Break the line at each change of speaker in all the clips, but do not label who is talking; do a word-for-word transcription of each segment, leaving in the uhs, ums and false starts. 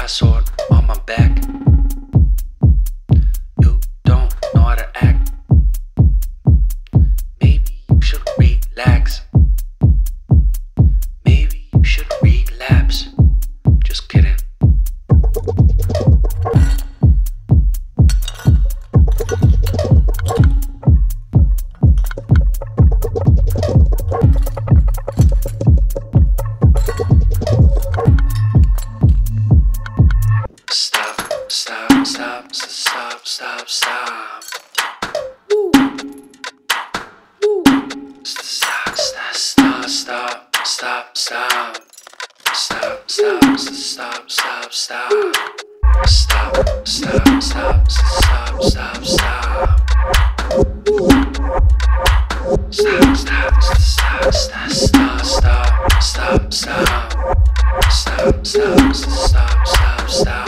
cry sword on my back. You don't know how to act. Maybe you should relax. Maybe you should relapse. Just kidding. Stop, stop, stop, stop, stop, stop. Woo. Woo. Stop, stop, stop, stop, stop, stop. Stop, stop, stop, stop, stop. Stop, stop, stop, stop, stop, stop. Stop, stop, stop, stop, stop, stop, stop, stop. Stop, stop, stop, stop, stop.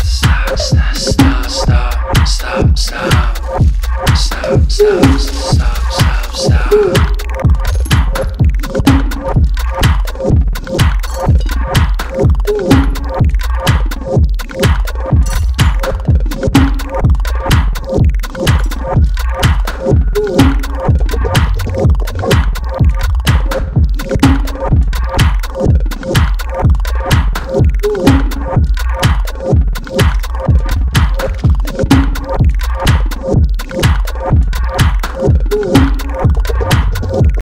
Stop, stop, stop, stop, stop, stop, stop.